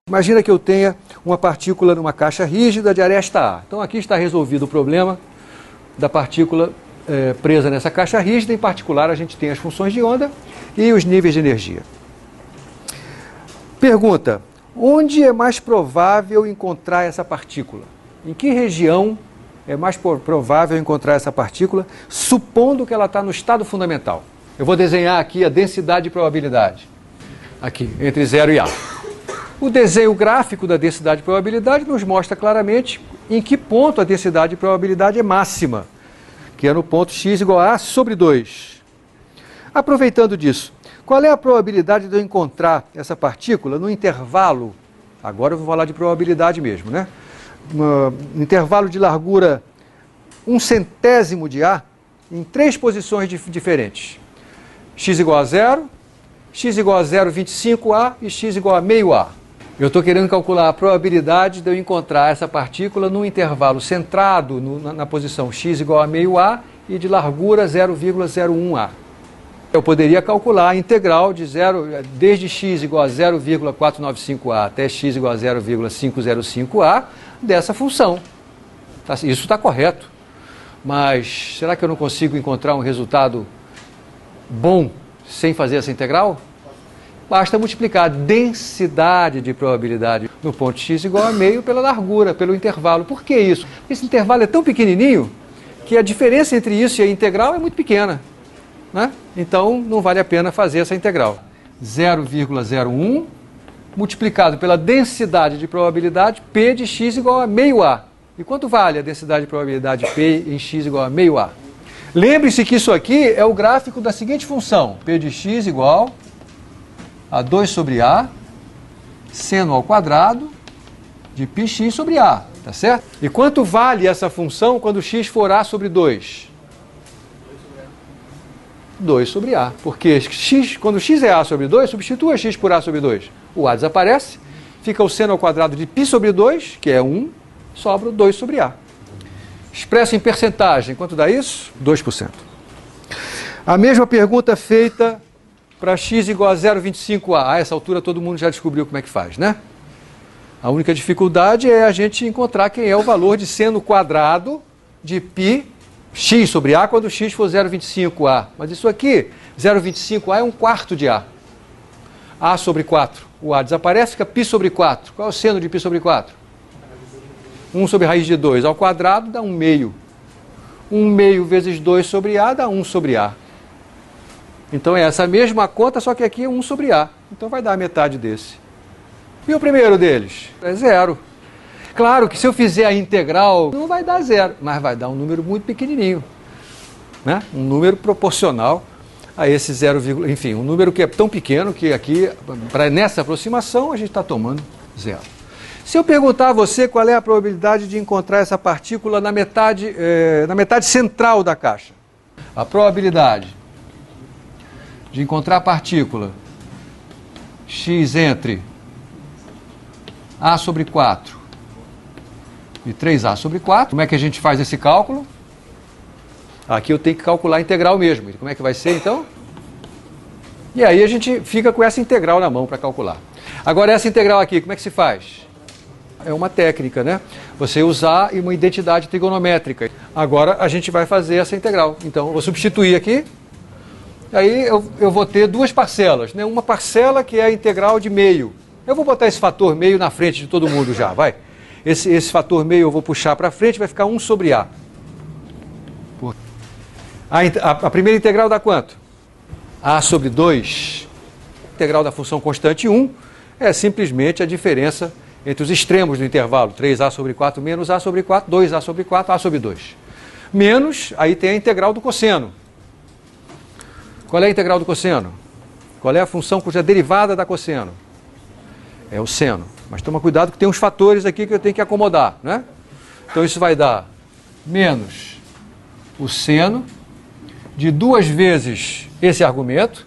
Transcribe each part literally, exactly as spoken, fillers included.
Imagina que eu tenha uma partícula numa caixa rígida de aresta A. Então aqui está resolvido o problema da partícula é, presa nessa caixa rígida. Em particular, a gente tem as funções de onda e os níveis de energia. Pergunta: onde é mais provável encontrar essa partícula? Em que região é mais provável encontrar essa partícula, supondo que ela está no estado fundamental? Eu vou desenhar aqui a densidade de probabilidade, aqui, entre zero e A. O desenho gráfico da densidade de probabilidade nos mostra claramente em que ponto a densidade de probabilidade é máxima, que é no ponto x igual a A sobre dois. Aproveitando disso, qual é a probabilidade de eu encontrar essa partícula no intervalo? Agora eu vou falar de probabilidade mesmo, né? No intervalo de largura um centésimo de A, em três posições dif diferentes. X igual a zero, x igual a zero vírgula vinte e cinco A e x igual a meio A. Eu estou querendo calcular a probabilidade de eu encontrar essa partícula num intervalo centrado no, na, na posição x igual a meio A e de largura zero vírgula zero um A. Eu poderia calcular a integral de zero, desde x igual a zero vírgula quatrocentos e noventa e cinco A até x igual a zero vírgula quinhentos e cinco A dessa função. Isso está correto. Mas será que eu não consigo encontrar um resultado bom sem fazer essa integral? Basta multiplicar a densidade de probabilidade no ponto x igual a meio pela largura, pelo intervalo. Por que isso? Esse intervalo é tão pequenininho que a diferença entre isso e a integral é muito pequena, né? Então não vale a pena fazer essa integral. zero vírgula zero um multiplicado pela densidade de probabilidade P de x igual a meio A. E quanto vale a densidade de probabilidade P em x igual a meio A? Lembre-se que isso aqui é o gráfico da seguinte função: P de x igual a dois sobre A, seno ao quadrado de πx sobre A, tá certo? E quanto vale essa função quando x for A sobre dois? dois sobre A, porque x, quando x é A sobre dois, substitua x por A sobre dois. O A desaparece, fica o seno ao quadrado de π sobre dois, que é um, sobra o dois sobre A. Expresso em percentagem, quanto dá isso? dois por cento. A mesma pergunta feita para x igual a zero vírgula vinte e cinco A. A essa altura todo mundo já descobriu como é que faz, né? A única dificuldade é a gente encontrar quem é o valor de seno quadrado de π x sobre A quando x for zero vírgula vinte e cinco A. Mas isso aqui, zero vírgula vinte e cinco A é um quarto de A. A sobre quatro. O A desaparece, fica π sobre quatro. Qual é o seno de π sobre quatro? um sobre raiz de dois ao quadrado dá um meio. um meio vezes dois sobre A dá um sobre A. Então é essa mesma conta, só que aqui é um sobre A. Então vai dar a metade desse. E o primeiro deles? É zero. Claro que se eu fizer a integral, não vai dar zero, mas vai dar um número muito pequenininho, né? Um número proporcional a esse zero, enfim, um número que é tão pequeno que aqui, pra, nessa aproximação, a gente está tomando zero. Se eu perguntar a você qual é a probabilidade de encontrar essa partícula na metade, eh, na metade central da caixa, a probabilidade de encontrar a partícula x entre A sobre quatro e três A sobre quatro. Como é que a gente faz esse cálculo? Aqui eu tenho que calcular a integral mesmo. Como é que vai ser então? E aí a gente fica com essa integral na mão para calcular. Agora essa integral aqui, como é que se faz? É uma técnica, né? Você usar uma identidade trigonométrica. Agora a gente vai fazer essa integral. Então eu vou substituir aqui. Aí eu, eu vou ter duas parcelas, né? Uma parcela que é a integral de meio. Eu vou botar esse fator meio na frente de todo mundo já, vai. Esse, esse fator meio eu vou puxar para frente, vai ficar um sobre A. A, a, a primeira integral dá quanto? A sobre dois. A integral da função constante um é simplesmente a diferença entre os extremos do intervalo. três A sobre quatro menos A sobre quatro, dois A sobre quatro, A sobre dois. Menos, aí tem a integral do cosseno. Qual é a integral do cosseno? Qual é a função cuja derivada dá cosseno? É o seno. Mas toma cuidado que tem uns fatores aqui que eu tenho que acomodar, né? Então isso vai dar menos o seno de duas vezes esse argumento.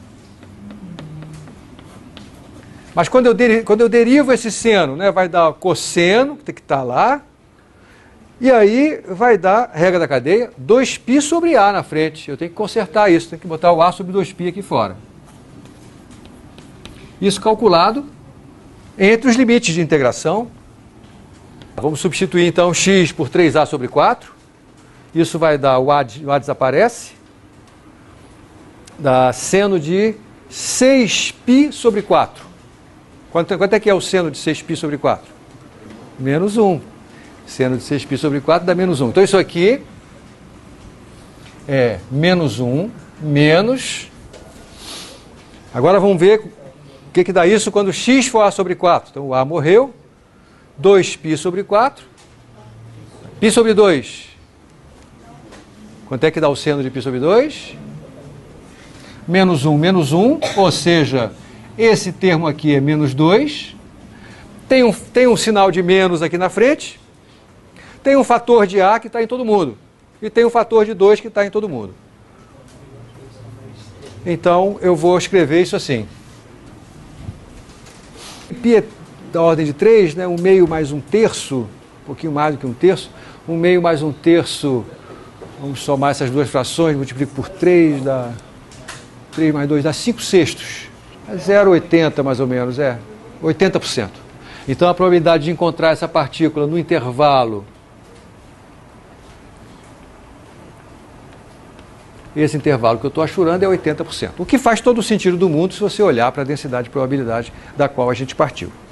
Mas quando eu, deri quando eu derivo esse seno, né, vai dar cosseno, que tem que estar lá. E aí vai dar, regra da cadeia, dois π sobre A na frente. Eu tenho que consertar isso, tenho que botar o A sobre dois π aqui fora. Isso calculado entre os limites de integração. Vamos substituir então x por três a sobre quatro. Isso vai dar, o a, o a desaparece, dá seno de seis π sobre quatro. Quanto, quanto é que é o seno de seis π sobre quatro? Menos um. Seno de seis π sobre quatro dá menos um. Então isso aqui é menos um, menos... Agora vamos ver o que, que dá isso quando x for a sobre quatro. Então o a morreu. dois π sobre quatro. Π sobre dois. Quanto é que dá o seno de π sobre dois? Menos um, menos um. Ou seja, esse termo aqui é menos dois. Tem um, tem um sinal de menos aqui na frente. Tem um fator de A que está em todo mundo. E tem um fator de dois que está em todo mundo. Então, eu vou escrever isso assim. Π é da ordem de três, né? um meio mais um terço, um pouquinho mais do que um terço. um meio mais um terço, vamos somar essas duas frações, multiplico por três, dá três mais dois, dá cinco sextos. É zero vírgula oitenta mais ou menos, é oitenta por cento. Então, a probabilidade de encontrar essa partícula no intervalo, esse intervalo que eu estou achurando é oitenta por cento. O que faz todo o sentido do mundo se você olhar para a densidade de probabilidade da qual a gente partiu.